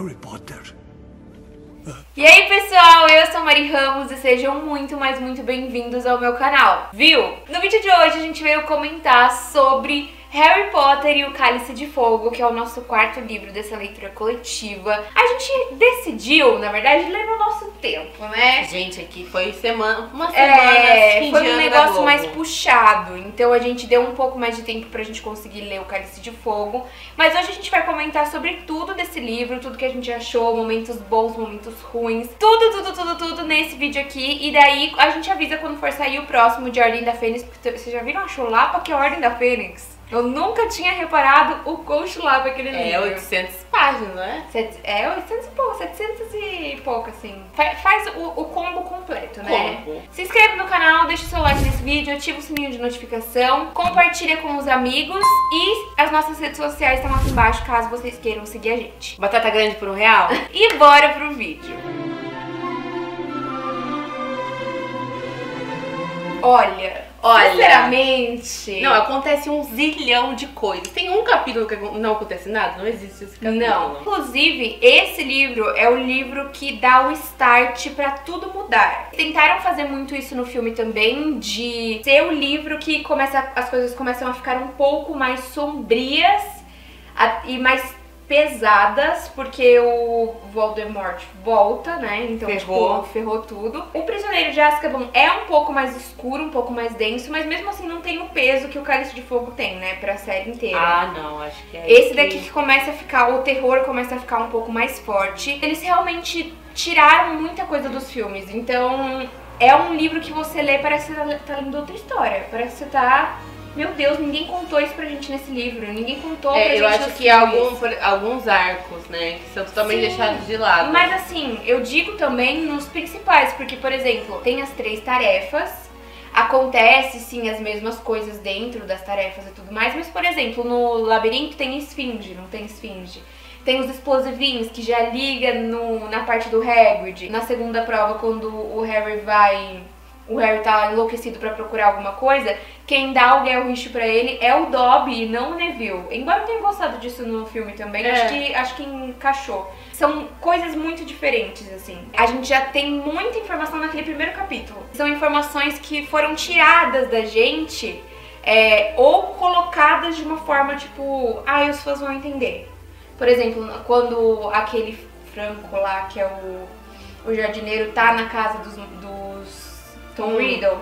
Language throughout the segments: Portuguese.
Harry Potter. E aí pessoal, eu sou a Mari Ramos e sejam muito bem-vindos ao meu canal, viu? No vídeo de hoje a gente veio comentar sobre Harry Potter e o Cálice de Fogo, que é o nosso quarto livro dessa leitura coletiva. A gente decidiu, na verdade, ler no nosso tempo, né? Gente, aqui foi uma semana foi um negócio mais puxado, então a gente deu um pouco mais de tempo pra gente conseguir ler o Cálice de Fogo. Mas hoje a gente vai comentar sobre tudo desse livro, tudo que a gente achou, momentos bons, momentos ruins, tudo nesse vídeo aqui. E daí a gente avisa quando for sair o próximo de Ordem da Fênix, porque vocês já viram a chulapa que é a Ordem da Fênix? Eu nunca tinha reparado o quão chulapa aquele livro. É 800 páginas, não é? É 800 e pouco, 700 e pouco, assim. Faz o combo completo, né? Combo. Se inscreve no canal, deixa o seu like nesse vídeo, ativa o sininho de notificação, compartilha com os amigos e as nossas redes sociais estão aqui embaixo, caso vocês queiram seguir a gente. Batata grande por R$1? E bora pro vídeo. Olha, sinceramente... Não, acontece um zilhão de coisas. Tem um capítulo que não acontece nada? Não existe esse capítulo. Não. Inclusive, esse livro é o livro que dá o start pra tudo mudar. Tentaram fazer muito isso no filme também, de ser o livro que as coisas começam a ficar um pouco mais sombrias e mais pesadas, porque o Voldemort volta, né? Então, ferrou tudo. O Prisioneiro de Azkaban é um pouco mais escuro, um pouco mais denso, mas mesmo assim não tem o peso que o Cálice de Fogo tem, né? Pra série inteira. Ah, não, acho que é esse daqui que começa a ficar, o terror começa a ficar um pouco mais forte. Eles realmente tiraram muita coisa dos filmes, então é um livro que você lê, parece que você tá lendo outra história, parece que você tá... Meu Deus, ninguém contou isso pra gente nesse livro, ninguém contou pra gente. Eu acho que alguns arcos, né, que são totalmente deixados de lado. Mas assim, eu digo também nos principais, porque, por exemplo, tem as 3 tarefas, acontece sim as mesmas coisas dentro das tarefas e tudo mais, mas, por exemplo, no labirinto tem esfinge, não tem esfinge. Tem os explosivinhos que já liga na parte do Hagrid. Na segunda prova, quando o Harry tá enlouquecido pra procurar alguma coisa, quem dá o Gilricho pra ele é o Dobby e não o Neville. Embora eu tenha gostado disso no filme também, acho que encaixou. São coisas muito diferentes, assim. A gente já tem muita informação naquele primeiro capítulo. São informações que foram tiradas da gente ou colocadas de uma forma tipo, os fãs vão entender. Por exemplo, quando aquele Franco lá, que é o jardineiro, tá na casa dos Tom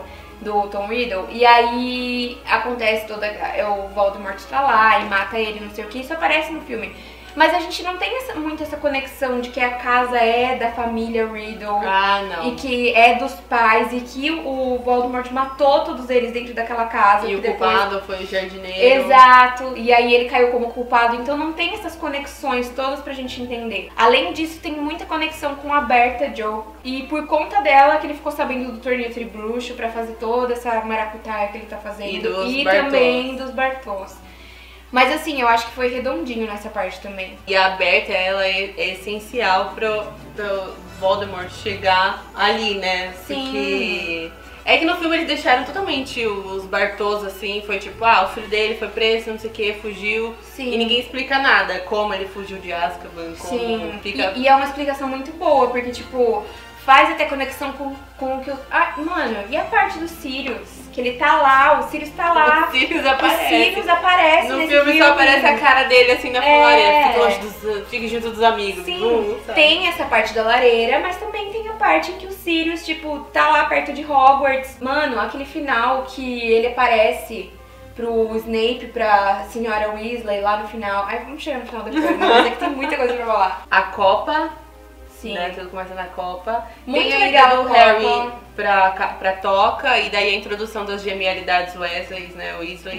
Riddle, e aí acontece o Voldemort tá lá e mata ele, não sei o que, isso aparece no filme. Mas a gente não tem muito essa conexão de que a casa é da família Riddle. Não. E que é dos pais, e que o Voldemort matou todos eles dentro daquela casa. E o culpado foi o jardineiro. Exato, e aí ele caiu como culpado, então não tem essas conexões todas pra gente entender. Além disso, tem muita conexão com a Berta Joe, e por conta dela que ele ficou sabendo do torneio Tribruxo pra fazer toda essa maracutaia que ele tá fazendo. E também dos Bartôs. Mas assim, eu acho que foi redondinho nessa parte também. E a Berta, ela é essencial pro Voldemort chegar ali, né? Sim. Porque é que no filme eles deixaram totalmente os Bartôs assim, foi tipo, o filho dele foi preso, não sei o que, fugiu. Sim. E ninguém explica nada, como ele fugiu de Azkaban, como Sim. fica... E é uma explicação muito boa, porque tipo, faz até conexão com o que... mano, e a parte do Sirius? Que ele tá lá, o Sirius tá lá. O Sirius aparece. No filme só aparece a cara dele assim na floresta, fica junto dos amigos. Sim, tem essa parte da lareira, mas também tem a parte em que o Sirius, tipo, tá lá perto de Hogwarts. Mano, aquele final que ele aparece pro Snape, pra senhora Weasley lá no final. Vamos chegar no final depois, mas é que tem muita coisa pra falar. A Copa. Sim. Né, tudo começa na Copa. Muito tem legal o Harry pra Toca, e daí a introdução das genialidades Wesleys, né?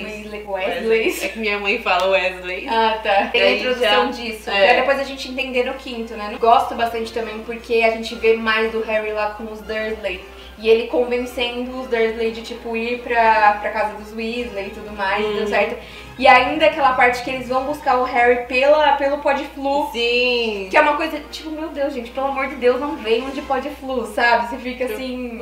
Wesleys. É que minha mãe fala Wesley. Tá. Tem a introdução disso. Pra depois a gente entender no quinto, né? Gosto bastante também porque a gente vê mais do Harry lá com os Dursley. E ele convencendo os Dursley de, tipo, ir pra casa dos Weasley e tudo mais, deu certo. E ainda aquela parte que eles vão buscar o Harry pelo Podflu. Sim. Que é uma coisa, tipo, meu Deus, gente, pelo amor de Deus, não venham de Podflu, sabe? Você fica assim...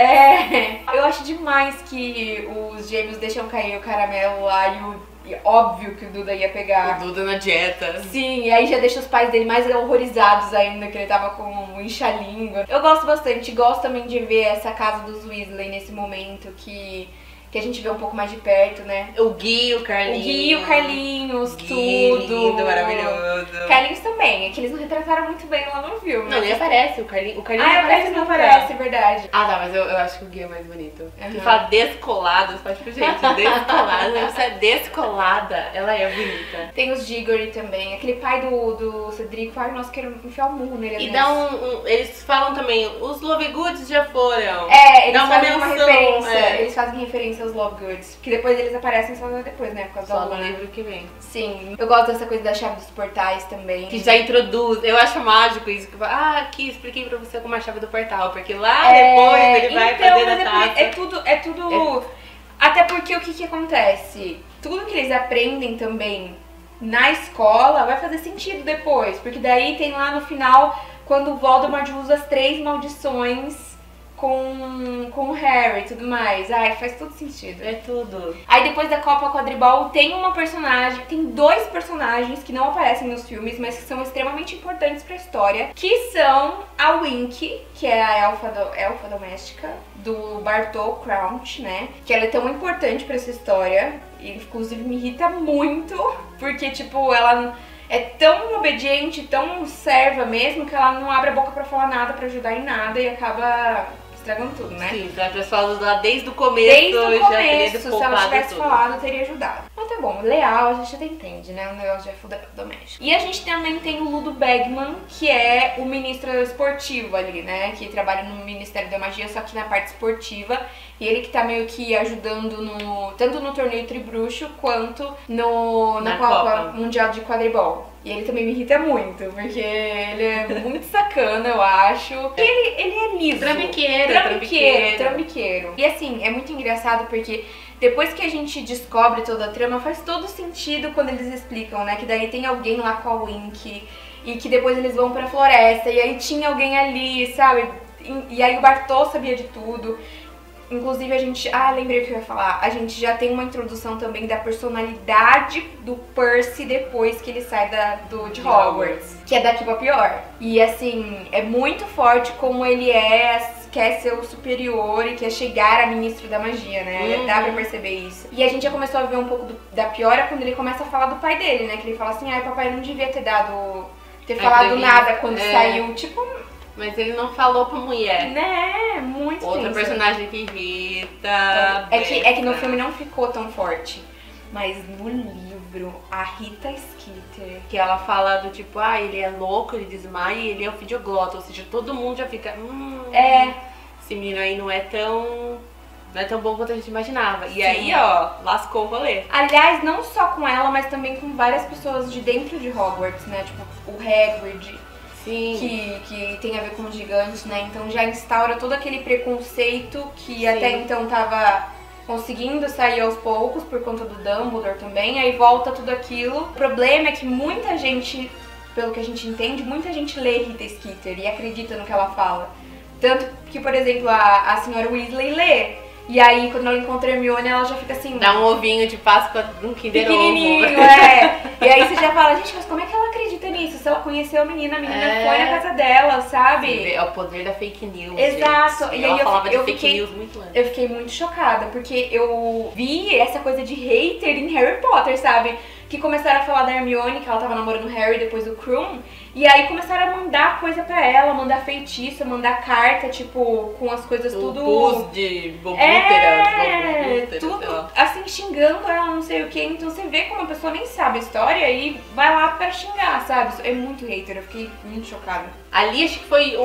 Eu acho demais que os gêmeos deixam cair o caramelo lá e óbvio que o Duda ia pegar. O Duda na dieta. Sim, e aí já deixa os pais dele mais horrorizados ainda, que ele tava com um incha-língua. Eu gosto bastante, gosto também de ver essa casa dos Weasley nesse momento que a gente vê um pouco mais de perto, né? O Gui, o Carlinhos. O Gui, o Carlinhos, Gui, tudo. lindo, maravilhoso. Carlinhos também, é que eles não retrataram muito bem lá no filme. Não, ele aparece, o Carlinhos. Não aparece, é verdade. Ah, tá, mas eu acho que o Gui é mais bonito. Você fala descolado, você fala tipo, gente, descolada, você é descolada, ela é bonita. Tem os Diggory também, aquele pai do Cedrico, ai, nossa, quero enfiar o murro nele. E dá eles falam também, os Lovegoods já foram. Eles fazem uma referência, eles fazem referência aos Lovegoods, que depois eles aparecem só depois, né, por causa só da no Luna. livro que vem. Sim, eu gosto dessa coisa da chave dos portais também. Que já introduz, eu acho mágico isso, que aqui, expliquei pra você como é a chave do portal, porque lá depois ele vai fazer a taça. É tudo... Até porque o que acontece? Tudo que eles aprendem também na escola vai fazer sentido depois, porque daí tem lá no final, quando o Voldemort usa as 3 maldições com o Harry e tudo mais. Ai, faz todo sentido. É tudo. Aí depois da Copa Quadribol tem tem 2 personagens que não aparecem nos filmes, mas que são extremamente importantes pra história, que são a Winky, que é a elfa doméstica do Bartol Crouch, né? Que ela é tão importante pra essa história, e inclusive me irrita muito, porque tipo, ela é tão obediente, tão serva mesmo, que ela não abre a boca pra falar nada, pra ajudar em nada, e acaba estragando tudo, né? Sim, se ela tivesse falado lá desde o começo, desde o já começo, teria se ela tivesse tudo. falado, teria ajudado. Mas tá bom, leal, a gente até entende, né? O negócio já é doméstico. E a gente também tem o Ludo Bagman, que é o ministro esportivo ali, né? Que trabalha no Ministério da Magia, só que na parte esportiva. E ele que tá meio que ajudando tanto no torneio Tribruxo, quanto na Copa Mundial de Quadribol. E ele também me irrita muito, porque ele é muito sacana, eu acho. E ele é liso. Trambiqueiro. E assim, é muito engraçado porque depois que a gente descobre toda a trama, faz todo sentido quando eles explicam, né? Que daí tem alguém lá com a Winky, e que depois eles vão pra floresta, e aí tinha alguém ali, sabe? E aí o Bartol sabia de tudo. Inclusive a gente... lembrei o que eu ia falar. A gente já tem uma introdução também da personalidade do Percy depois que ele sai de Hogwarts. Que é daqui pra pior. E assim, é muito forte como ele quer ser o superior e quer chegar a ministro da magia, né? Dá pra perceber isso. E a gente já começou a ver um pouco da piora quando ele começa a falar do pai dele, né? Que ele fala assim, papai não devia ter falado nada quando saiu. Tipo... Mas ele não falou pra mulher. Né? Muito Outra tenso. personagem que irrita. É que no filme não ficou tão forte. Mas no livro, a Rita Skeeter... Que ela fala do tipo, ele é louco, ele desmaia e ele é o fidioglota. Ou seja, todo mundo já fica... Esse menino aí não é tão bom quanto a gente imaginava. E aí, lascou o rolê. Aliás, não só com ela, mas também com várias pessoas de dentro de Hogwarts, né? Tipo, o Hagrid... Sim. Que tem a ver com os gigantes, né? Então já instaura todo aquele preconceito que até então tava conseguindo sair aos poucos por conta do Dumbledore também, aí volta tudo aquilo. O problema é que muita gente, pelo que a gente entende, muita gente lê Rita Skeeter e acredita no que ela fala. Tanto que, por exemplo, a senhora Weasley lê. E aí, quando ela encontra a Hermione, ela já fica assim... Dá um ovinho de Páscoa num Kinder Ovo. Pequenininho, E aí você já fala, gente, mas como é que ela acredita nisso? Se ela conheceu a menina foi na casa dela, sabe? É o poder da fake news, Exato. Gente. E ela aí falava de fake news muito antes. Eu fiquei muito chocada, porque eu vi essa coisa de hater em Harry Potter, sabe? Que começaram a falar da Hermione, que ela tava namorando o Harry depois do Krum. E aí começaram a mandar coisa pra ela, mandar feitiço, mandar carta, tipo, com as coisas tudo... Bus de bobúteras, tudo assim, xingando ela, não sei o que. Então você vê como a pessoa nem sabe a história e vai lá pra xingar, sabe? É muito hater, eu fiquei muito chocada. Ali acho que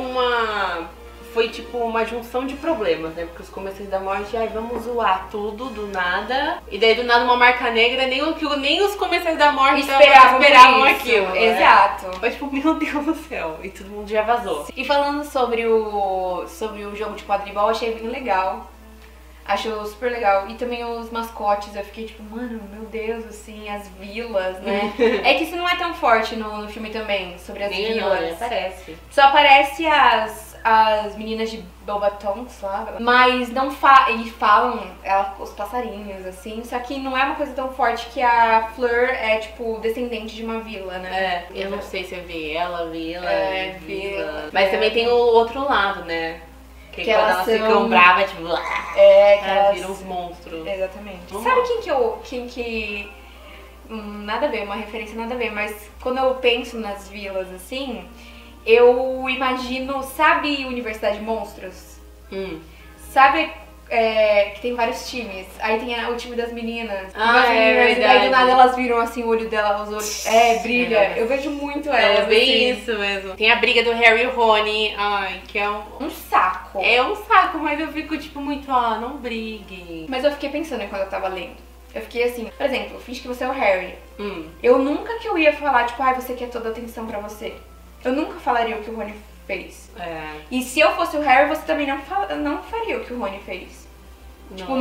foi tipo uma junção de problemas, né? Porque os Comensais da Morte, vamos zoar tudo do nada. E daí do nada uma marca negra, nem os Comensais da Morte esperavam aquilo. Né? Exato. Foi tipo, meu Deus do céu. E todo mundo já vazou. E falando sobre o jogo de quadribol, achei bem legal. Acho super legal. E também os mascotes, eu fiquei tipo, mano, meu Deus, assim, as vilas, né? É que isso não é tão forte no filme também, sobre as vilas. Parece. Só aparece as meninas de Bobatongs lá, mas não e falam os passarinhos, assim, só que não é uma coisa tão forte que a Fleur é, tipo, descendente de uma vila, né? Eu não sei se é vila, vila. Mas também tem o outro lado, né? Que quando elas ficam bravas, tipo, que elas viram uns monstros. Exatamente. Sabe quem que nada a ver, uma referência nada a ver, mas quando eu penso nas vilas, assim, eu imagino, sabe Universidade de Monstros? Sabe que tem vários times. Aí tem o time das meninas. Verdade. E aí do nada elas viram assim o olho dela, os olhos. brilha. Eu vejo muito elas. É bem assim. isso mesmo. Tem a briga do Harry e o Rony. Ai, que é um saco. É um saco, mas eu fico tipo muito, não briguem. Mas eu fiquei pensando quando eu tava lendo. Eu fiquei assim, por exemplo, finge que você é o Harry. Eu nunca que eu ia falar, tipo, você quer toda a atenção pra você. Eu nunca falaria o que o Rony fez. E se eu fosse o Harry, você também não faria o que o Rony fez. Tipo,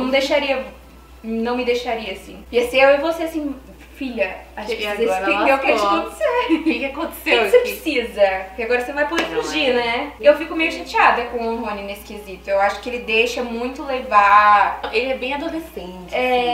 não me deixaria assim. Ia ser eu e você assim, filha, a gente precisa entender o que aconteceu. O que aconteceu? O que você precisa? Porque agora você não vai poder fugir, né? Eu fico meio chateada com o Rony nesse quesito. Eu acho que ele deixa muito levar. Ele é bem adolescente.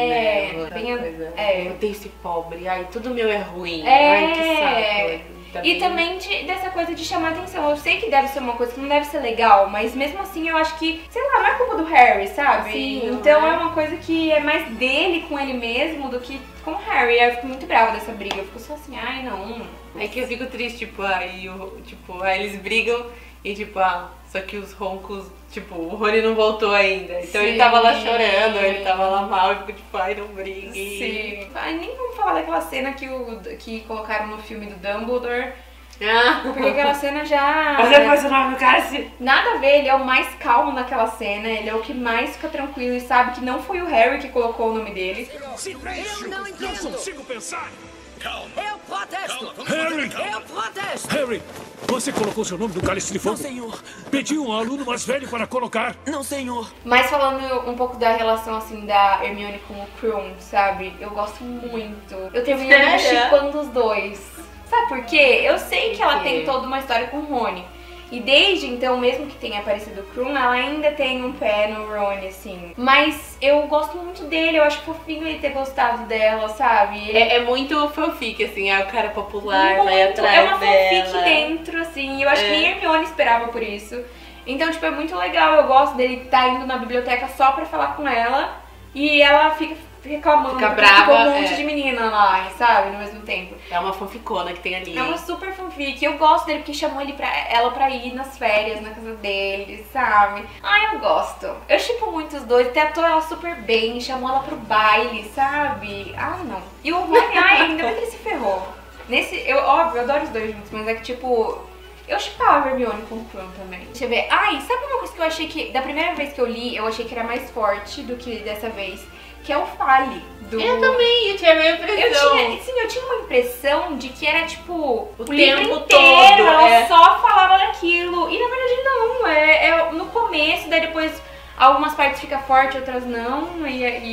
Bem eu tenho esse pobre, tudo meu é ruim. Ai, que saco. E também dessa coisa de chamar atenção. Eu sei que deve ser uma coisa que não deve ser legal, mas mesmo assim eu acho que, sei lá, não é culpa do Harry, sabe? Sim, então é uma coisa que é mais dele com ele mesmo do que com o Harry. Eu fico muito brava dessa briga. Eu fico só assim, não. É que eu fico triste, aí eles brigam e só que os roncos, o Rony não voltou ainda. Então ele tava lá chorando, ele tava lá mal, eu fico não brigue. Sim. Nem vamos falar daquela cena que colocaram no filme do Dumbledore. Porque aquela cena já... Você pôs o nome do cara? Nada a ver, ele é o mais calmo naquela cena, ele é o que mais fica tranquilo e sabe que não foi o Harry que colocou o nome dele. Silêncio! Eu não entendo! Não consigo pensar! Calma! Eu protesto! Harry! Eu protesto! Harry! Você colocou seu nome no cálice de fogo? Não, senhor! Pediu um aluno mais velho para colocar? Não, senhor! Mas falando um pouco da relação, assim, da Hermione com o Krum, sabe? Eu gosto muito. Eu terminei shippando os dois. Sabe por quê? Eu sei que ela tem toda uma história com o Rony. E desde então, mesmo que tenha aparecido o Krum, ela ainda tem um pé no Rony, assim. Mas eu gosto muito dele, eu acho fofinho ele ter gostado dela, sabe? É muito fanfic, assim, é o cara popular, muito, vai atrás é uma fanfic dela. Dentro, assim, e eu acho que nem a Hermione esperava por isso. Então, é muito legal, eu gosto dele estar indo na biblioteca só pra falar com ela. E ela fica reclamando, fica brava, ficou um monte de menina lá, sabe, no mesmo tempo. É uma fanficona que tem ali. É uma super fanfic. Eu gosto dele porque chamou ela pra ir nas férias, na casa dele, sabe? Eu gosto. Eu shippo muito os dois, tratou ela super bem, chamou ela pro baile, sabe? Não. E o Rony, ainda bem que ele se ferrou. Eu adoro os dois juntos, mas é que eu shippava a Hermione com o Krum também. Deixa eu ver. Sabe uma coisa que eu achei que, da primeira vez que eu li, eu achei que era mais forte do que dessa vez? Que é o Fale. Eu também, eu tinha a mesma impressão. Eu tinha uma impressão de que era o tempo livro inteiro, todo. Ela só falava daquilo. E na verdade não, é no começo, daí depois algumas partes ficam fortes, outras não.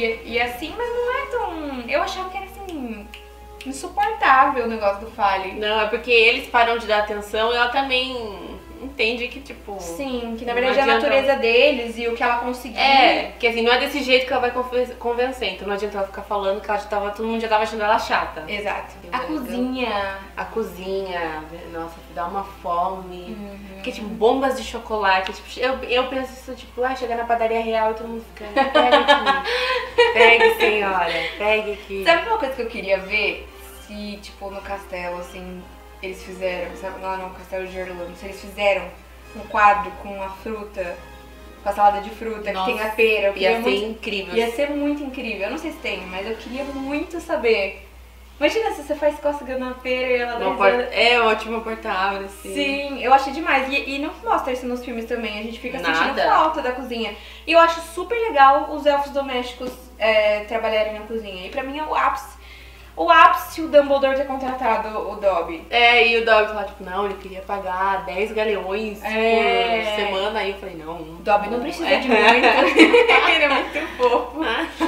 E assim, mas não é tão... Eu achava que era assim... insuportável o negócio do Fale. Não, é porque eles param de dar atenção e ela também entende que, sim, que na verdade é a natureza deles e o que ela conseguiu. Que assim, não é desse jeito que ela vai convencer. Então não adianta ela ficar falando que todo mundo já tava achando ela chata. Exato. A cozinha. A cozinha, nossa, dá uma fome. Porque, bombas de chocolate. Eu penso isso, chegar na padaria real e todo mundo fica, pega aqui. Pegue, senhora, pegue aqui. Sabe uma coisa que eu queria ver? Se, no castelo, assim, eles fizeram, sabe, lá no Castelo de Orlando, se eles fizeram um quadro com a fruta, com a salada de fruta, nossa, que tem a pera. Ia ser incrível. Ia ser muito incrível. Eu não sei se tem, mas eu queria muito saber. Imagina se você faz cócega na pera e ela ótima porta-abre, assim. Sim, eu achei demais. E não mostra isso nos filmes também, a gente fica sentindo falta da cozinha. E eu acho super legal os elfos domésticos trabalharem na cozinha. E pra mim é o ápice. o ápice o Dumbledore ter contratado o Dobby. E o Dobby falou, tipo, não, ele queria pagar 10 galeões por semana. Aí eu falei, não. O Dobby não precisa de muito. Ele é muito fofo.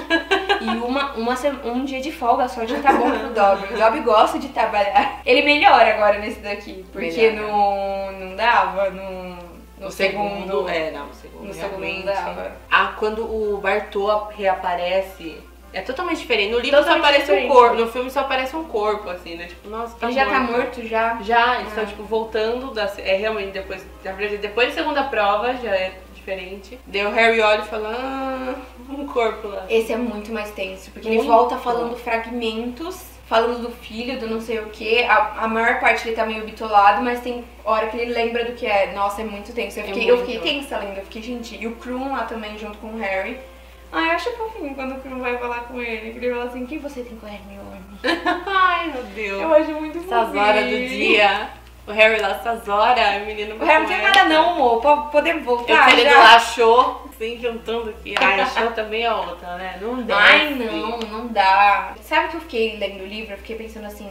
E um dia de folga só já tá bom pro Dobby. O Dobby gosta de trabalhar. Ele melhora agora nesse daqui, porque não dava no segundo. No segundo não dava. Quando o Bartô reaparece, é totalmente diferente. No livro Totalmente só aparece diferente. um corpo, no filme só aparece um corpo, assim, né? Tipo, nossa, tá Ele já morto. tá morto já? Já, eles estão, tipo, voltando realmente depois. Na verdade, depois da segunda prova já é diferente. Daí o Harry olha e fala, um corpo lá. Esse é muito mais tenso, porque Muito. ele volta falando fragmentos, falando do filho, do não sei o que. A maior parte ele tá meio bitolado, mas tem hora que ele lembra do que é. Nossa, é muito tenso. Eu fiquei tensa lendo, eu fiquei, gente. E o Krum lá também, junto com o Harry. Ai, eu acho fofinho quando o Krum vai falar com ele. Que ele fala assim, quem você tem com a Hermione? Ai, meu Deus. Eu acho muito fofinho. Essas horas do dia. O Harry lá, essas horas, o menino... O Harry não tem nada não, amor. Podemos voltar ele já? lá achou, assim, juntando aqui. Ai, achou também a outra, né? Não dá. Ai, não dá. Sabe que eu fiquei lendo o livro? Eu fiquei pensando assim,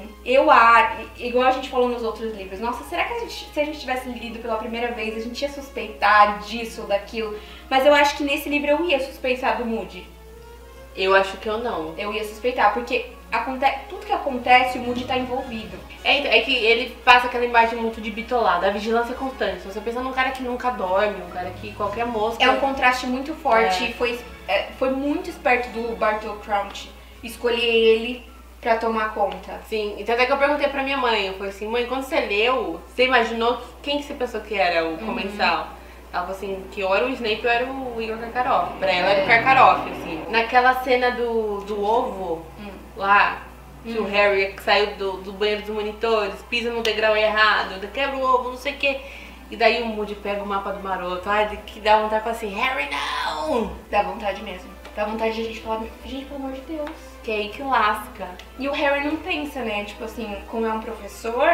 igual a gente falou nos outros livros, nossa, será que se a gente tivesse lido pela primeira vez, a gente ia suspeitar disso ou daquilo? Mas eu acho que nesse livro eu ia suspeitar do Moody. Eu acho que eu não. Eu ia suspeitar, porque tudo que acontece, o Moody tá envolvido. É que ele passa aquela imagem muito de bitolado, a vigilância constante. Se você pensa num cara que nunca dorme, um cara que qualquer mosca... É um contraste muito forte e foi muito esperto do Bartol Crouch escolher ele pra tomar conta. Sim, então até que eu perguntei pra minha mãe, eu falei assim, mãe, quando você leu, você imaginou quem que você pensou que era o comensal? Ela falou assim, que ou era o Snape ou era o Igor Karkaroff. Pra ela era o Karkaroff, assim. Naquela cena do ovo, lá, que o Harry saiu do banheiro dos monitores, pisa no degrau errado, quebra o ovo, não sei o quê. E daí o Moody pega o mapa do maroto, que dá vontade de falar assim, Harry, não! Dá vontade mesmo. Dá vontade de a gente falar, gente, pelo amor de Deus. Que é aí que lasca. E o Harry não pensa, né? Tipo assim, como é um professor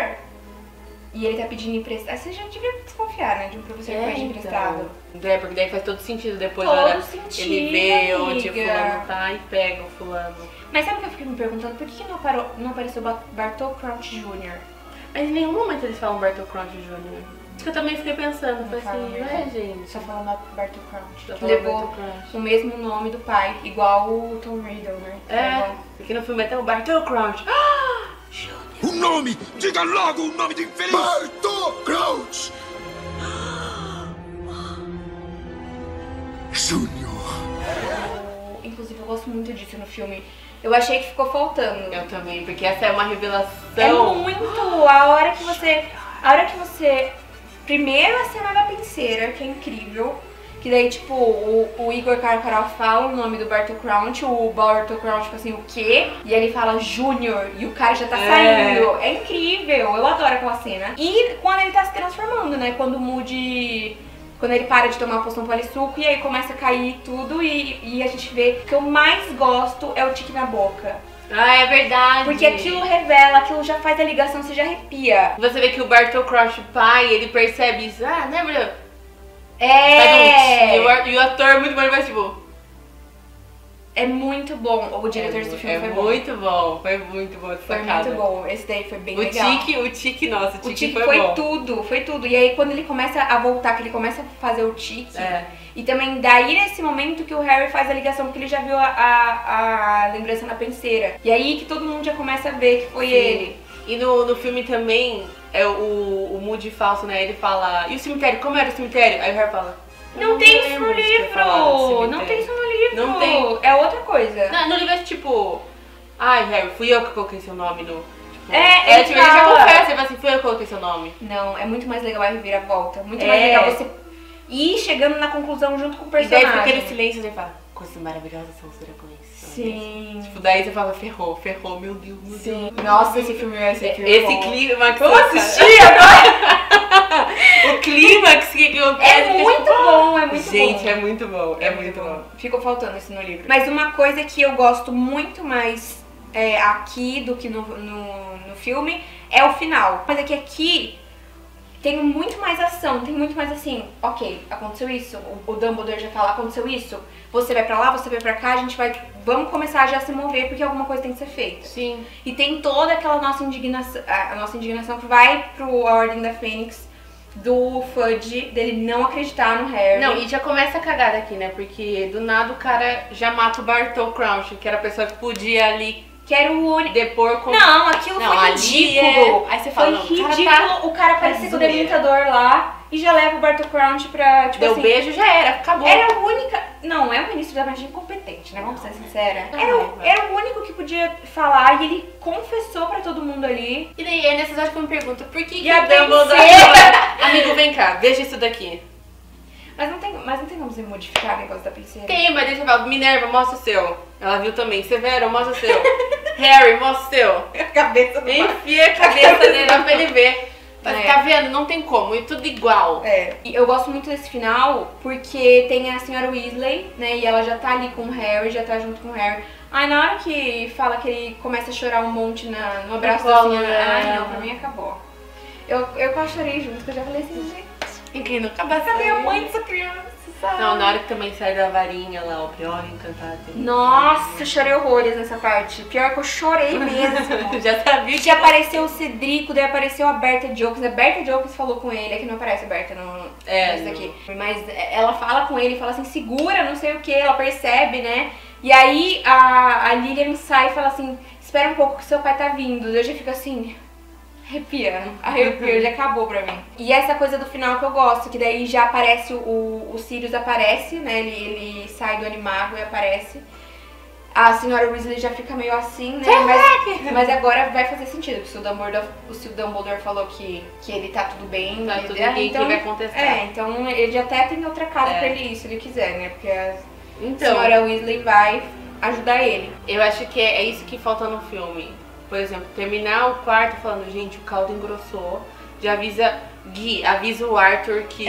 e ele tá pedindo emprestado. Você já devia desconfiar, né? De um professor que pede emprestado. É, porque daí faz todo sentido depois. Todo sentido, ele vê amiga. onde o fulano tá e pega o fulano. Mas sabe o que eu fiquei me perguntando? Por que não apareceu Bartol Crouch Jr.? Mas em nenhum momento eles falam Bartol Crouch Jr. Isso que eu também fiquei pensando. Falei assim, né? gente. Só falando Bartol Crouch. Só Que falando levou Bartol Crouch. o mesmo nome do pai, igual o Tom Riddle, né? Aqui no filme é até o Bartol Crouch. O nome! Diga logo o nome do infeliz! Bartol Crouch Júnior. Inclusive, eu gosto muito disso no filme. Eu achei que ficou faltando. Eu também, porque essa é uma revelação. É muito! A hora que você... Primeiro a cena da penseira, que é incrível. Que daí, tipo, o Igor Karkaroff fala o nome do Bartol Crouch, o Bartol Crouch fica assim, o quê? E ele fala Júnior, e o cara já tá saindo. É incrível, eu adoro aquela cena. E quando ele tá se transformando, né? Quando o Moody... Quando ele para de tomar a poção polissuco e aí começa a cair tudo e a gente vê que o que eu mais gosto é o tique na boca. Ah, é verdade. Porque aquilo revela, aquilo já faz a ligação, você já arrepia. Você vê que o Bartol Crouch pai, ele percebe isso. Ah, né, mulher? É! E o ator muito bom, ele vai tipo... É muito bom. O diretor desse filme foi bom. Muito bom. Foi muito bom essa Foi sacada. muito bom. Esse daí foi bem legal. O tique, nossa, O tique foi bom. Foi tudo. E aí quando ele começa a voltar, que ele começa a fazer o tique. E também daí nesse momento que o Harry faz a ligação, porque ele já viu a lembrança na penseira. E aí que todo mundo já começa a ver que foi ele. E no filme também, o Moody falso, né? Ele fala, e o cemitério? Como era o cemitério? Aí o Harry fala... Não tem isso no livro! Não tem isso no livro! Não tem. É outra coisa. Não, no livro é tipo... Ai, Harry, fui eu que coloquei seu nome no... Tipo, ele ele já confessa, ele fala assim, fui eu que coloquei seu nome. Não, é muito mais legal a reviravolta. Muito mais legal você ir chegando na conclusão junto com o personagem. E daí fica aquele silêncio e ele fala, coisas maravilhosas são os dragões. Sim. Tipo, daí você fala, ferrou, meu Deus, meu Sim. Deus. Nossa, esse filme vai ser Esse clímax. Vamos assistir agora! O clímax que eu É muito bom, é muito bom. Gente, é muito bom, é muito bom. Ficou faltando isso no livro. Mas uma coisa que eu gosto muito mais aqui do que no filme é o final. Mas é que aqui tem muito mais ação, tem muito mais assim, ok, aconteceu isso, o Dumbledore já fala, aconteceu isso, você vai pra lá, você vai pra cá, a gente vai, vamos começar já a se mover porque alguma coisa tem que ser feita. Sim. E tem toda aquela nossa indignação, a nossa indignação que vai pro A Ordem da Fênix, do Fudge, dele não acreditar no Harry. Não, e já começa a cagada aqui, né? Porque do nada o cara já mata o Bartol Crouch, que era a pessoa que podia ali Que era o único... depor com... Não, aquilo Não, foi ali ridículo. Aí você fala, Foi não, ridículo o cara aparecer com o Dementador lá e já leva o Bartol Crouch pra, tipo deu assim... beijo, já era, acabou. Era a única... Não, é o ministro da magia incompetente, né? Vamos ser sincera. Era o único que podia falar e ele confessou pra todo mundo ali. E daí é nessas horas que eu me pergunto, por que E a o Dumbledore... Penseira? Amigo, vem cá, veja isso daqui. Mas não tem como você modificar o negócio da Penseira. Tem, mas deixa eu falar, Minerva, mostra o seu. Ela viu também. Severo, mostra o seu. Harry, mostra o seu. A cabeça do Enfia a cabeça dele pra ele ver. Mas É. tá vendo? Não tem como, e tudo igual. É. E eu gosto muito desse final porque tem a senhora Weasley, né? E ela já tá ali com o Harry, já tá junto com o Harry. Ai, na hora que fala que ele começa a chorar um monte no abraço da colo, senhora. né? Ai, não, pra mim acabou. Eu quase chorei junto, porque eu já falei assim, gente, E quem nunca passou? cadê a mãe dessa criança, sabe? Não, na hora que também sai da varinha lá, o Prior encantado. Nossa, eu chorei horrores nessa parte. Pior que eu chorei mesmo. Já sabia Que apareceu o Cedrico, daí apareceu a Berta Jokes. A Berta Jokes falou com ele, é que não aparece a Berta no nesse daqui. Mas ela fala com ele, fala assim, segura, não sei o que, ela percebe, né? E aí a Lilian sai e fala assim, espera um pouco que seu pai tá vindo. Eu já fico assim, arrepia, já acabou pra mim. E essa coisa do final que eu gosto, que daí já aparece, o Sirius aparece, né? Ele sai do Animago e aparece. A senhora Weasley já fica meio assim, né? Mas agora vai fazer sentido, porque se o Dumbledore falou que ele tá tudo bem, Tá ele- tudo bem, então, quem vai contestar. então ele já até tem outra casa É. pra ele ir, se ele quiser, né? Porque a Então, senhora Weasley vai ajudar ele. eu acho que é isso que falta no filme. Por exemplo, terminar o quarto falando, gente, o caldo engrossou. Já avisa Gui, avisa o Arthur que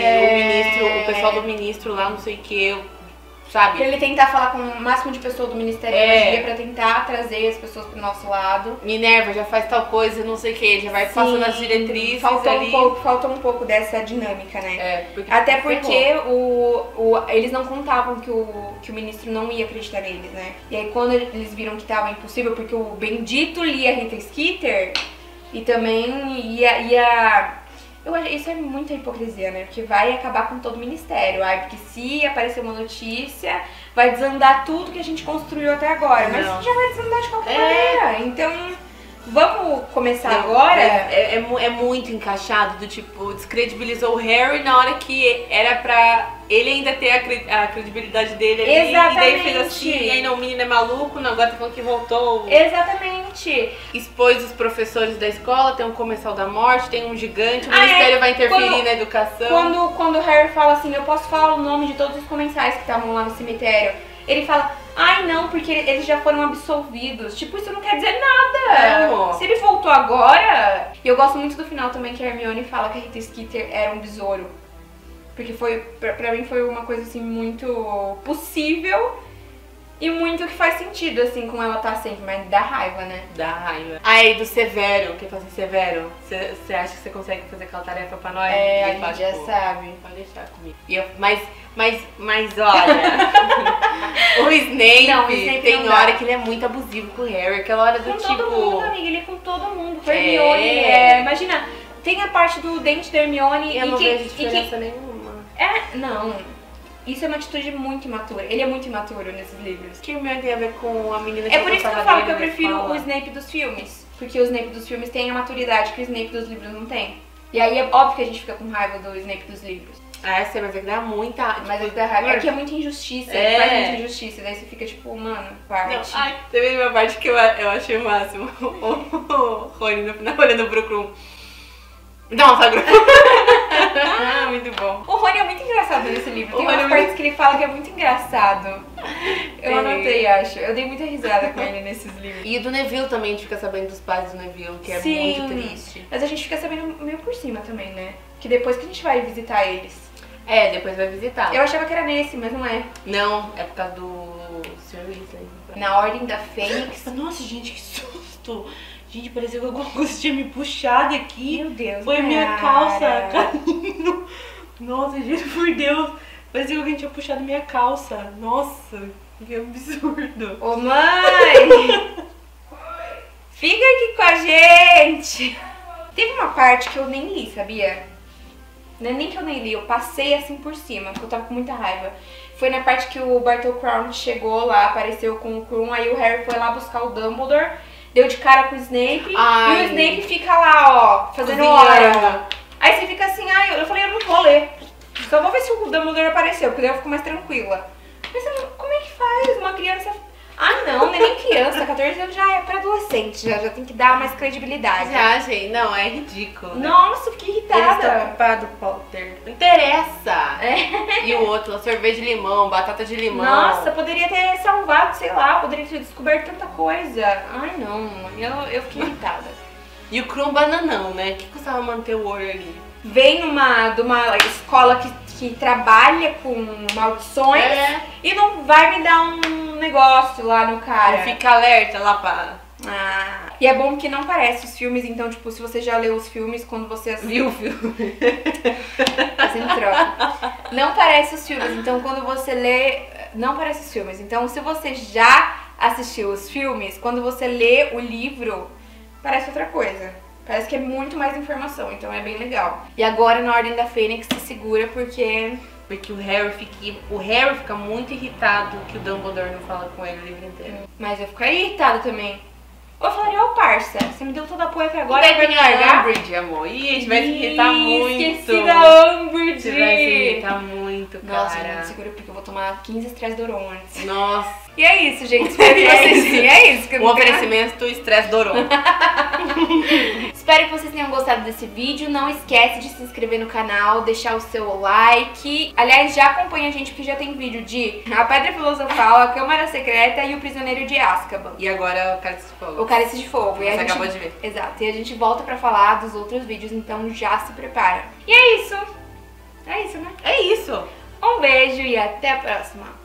o pessoal do ministro lá, não sei o que, sabe? Pra ele tentar falar com o máximo de pessoas do Ministério da Magia pra tentar trazer as pessoas pro nosso lado. Minerva já faz tal coisa, não sei o que, já vai passando as diretrizes ali. Faltou um pouco dessa dinâmica, né? É, porque Até ferrou. porque eles não contavam que o ministro não ia acreditar neles, né? E aí quando eles viram que tava impossível, porque o bendito lia Rita Skeeter e também ia... Eu acho isso é muita hipocrisia, né? Porque vai acabar com todo o ministério. Ai, porque se aparecer uma notícia, vai desandar tudo que a gente construiu até agora. Mas Não. já vai desandar de qualquer maneira. Então, vamos começar agora? É muito encaixado, do tipo, descredibilizou o Harry na hora que era pra ele ainda ter a credibilidade dele ali. Exatamente. E daí fez assim, e aí não, o menino é maluco, não, agora tá falando que voltou. Exatamente. Expôs os professores da escola, tem um comensal da morte, tem um gigante, o ministério vai interferir Quando- na educação. Quando o Harry fala assim, eu posso falar o nome de todos os comensais que estavam lá no cemitério, ele fala, ai não, porque eles já foram absolvidos. Tipo, isso não quer dizer nada. Não. Se ele voltou agora... E eu gosto muito do final também, que a Hermione fala que a Rita Skeeter era um besouro. Porque pra mim foi uma coisa assim muito possível e muito que faz sentido, assim, com ela tá sempre, mas dá raiva, né? Dá raiva. Aí do Severo, que fala assim, Severo, você acha que você consegue fazer aquela tarefa pra nós? É, a Ele fala, gente já tipo, sabe. Pode deixar comigo. E mas olha, o Snape, Não, o Snape tem não dá. hora que ele é muito abusivo com o Harry, aquela hora do Com tipo... todo mundo, amiga, ele é com todo mundo. Com a É. Hermione, imagina, tem a parte do dente da Hermione Eu não que... vejo e diferença nenhuma. não, isso é uma atitude muito imatura. Ele é muito imaturo nesses livros. O que o meu tem a ver com a menina que É por isso que eu gostava falo que eu dele na prefiro escola? o Snape dos filmes. Porque o Snape dos filmes tem a maturidade que o Snape dos livros não tem. E aí é óbvio que a gente fica com raiva do Snape dos livros. Ah, eu sei, mas é que dá muita... Mas é que dá raiva. É que é muita injustiça, É. ele faz muita injustiça. Daí você fica tipo, mano, parte. Não, ai, teve uma parte que eu achei o máximo. O Rony no final olhando pro Krum. Dá uma sagrada. Muito bom. O Rony é muito engraçado nesse livro. O Tem Rony umas é partes que ele fala que é muito engraçado. Eu Tem. anotei, acho. Eu dei muita risada com ele nesses livros. E do Neville também, a gente fica sabendo dos pais do Neville, que é Sim. muito triste. Mas a gente fica sabendo meio por cima também, né? Que depois que a gente vai visitar eles. É, depois vai visitar. Eu achava que era nesse, mas não é. Não, é por causa do Sr. Weasley. Na Ordem da Fênix. Nossa, gente, que susto! Gente, parecia que alguma coisa tinha me puxado aqui. Meu Deus, Foi a minha Nayara. calça caindo. Nossa, juro por Deus. Parecia que alguém tinha puxado minha calça. Nossa, que absurdo. Ô mãe! Fica aqui com a gente! Teve uma parte que eu nem li, sabia? Não é nem que eu nem li, eu passei assim por cima, porque eu tava com muita raiva. Foi na parte que o Bartol Crown chegou lá, apareceu com o Krum, aí o Harry foi lá buscar o Dumbledore, deu de cara com o Snape, Ai. e o Snape fica lá, ó, fazendo Cozinhando. hora. Aí você fica assim, ai, eu falei, eu não vou ler. Só vou ver se o Dumbledore apareceu, porque daí eu fico mais tranquila. Mas como é que faz uma criança... Ah não, não é nem criança, 14 anos já é pra adolescente, já tem que dar mais credibilidade. Já, gente, não, é ridículo. Né? Nossa, fiquei Eles estão irritada. ocupados, Potter. Não interessa. É. E o outro, sorvete de limão, batata de limão. Nossa, poderia ter salvado, sei lá, poderia ter descoberto tanta coisa. Ai não, eu fiquei irritada. E o Krum bananão, né? O que custava manter o olho ali? Vem de uma escola que trabalha com maldições e não vai me dar um negócio lá no cara. Fica alerta lá pra... Ah, e é bom que não parece os filmes, então, tipo, se você já leu os filmes, quando você assiste... Viu o filme? Fazendo troca. Não parece os filmes, então quando você lê, não parece os filmes. Então se você já assistiu os filmes, quando você lê o livro, parece outra coisa. Parece que é muito mais informação, então é bem legal. E agora na Ordem da Fênix se segura porque... Porque o Harry fica muito irritado que o Dumbledore não fala com ele o livro inteiro. Mas eu ficaria irritada também. Eu falaria, ô parça, você me deu todo apoio até agora, Agora vai me largar? Umbridge, amor. Ih, a gente vai se irritar muito. Esqueci da Umbridge. Você vai se irritar muito, cara. Nossa, gente, segura porque eu vou tomar 15 estresse Doron antes. Nossa. E é isso, gente. Espero que vocês... É isso. Que eu Um não tenho- oferecimento do Estresse Doron. Espero que vocês tenham gostado desse vídeo. Não esquece de se inscrever no canal, deixar o seu like. Aliás, já acompanha a gente porque já tem vídeo de A Pedra Filosofal, A Câmara Secreta e O Prisioneiro de Azkaban. E agora o Cálice de Fogo. O Cálice de Fogo. E Você a gente... acabou de ver. Exato. E a gente volta pra falar dos outros vídeos, então já se prepara. E é isso. É isso, né? É isso. Um beijo e até a próxima.